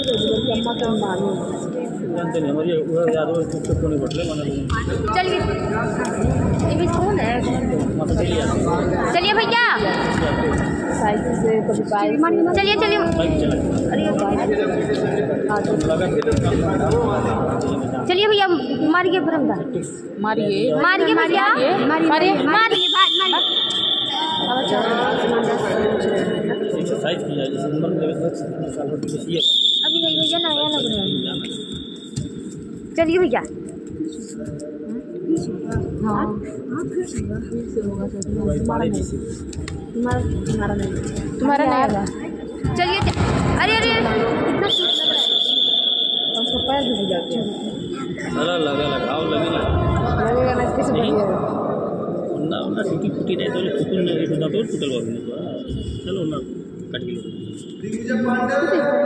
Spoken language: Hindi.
जानते नहीं हमारी उधर याद हो तो नहीं पड़ले माने चलिए ये कौन है चलिए भैया साइकिल से कभी बाइक चलिए चलिए चलिए भैया मारिए बरमदा मारिए मारिए भैया मारिए मारिए एक्सरसाइज किया जैसे नंबर में साल भर की है अभी नहीं भैया नया लग रहा है चलिए भैया हाँ तुम्हारा नहीं आएगा चलिए अरे अरे कितना सूट लग रहा है उसको पैर भी जाते हैं सारा लगाओ लगेगा ना कैसे बढ़िया ना टूटी नहीं तो टूटल नहीं तो टूटल बाबू चलो ना कट के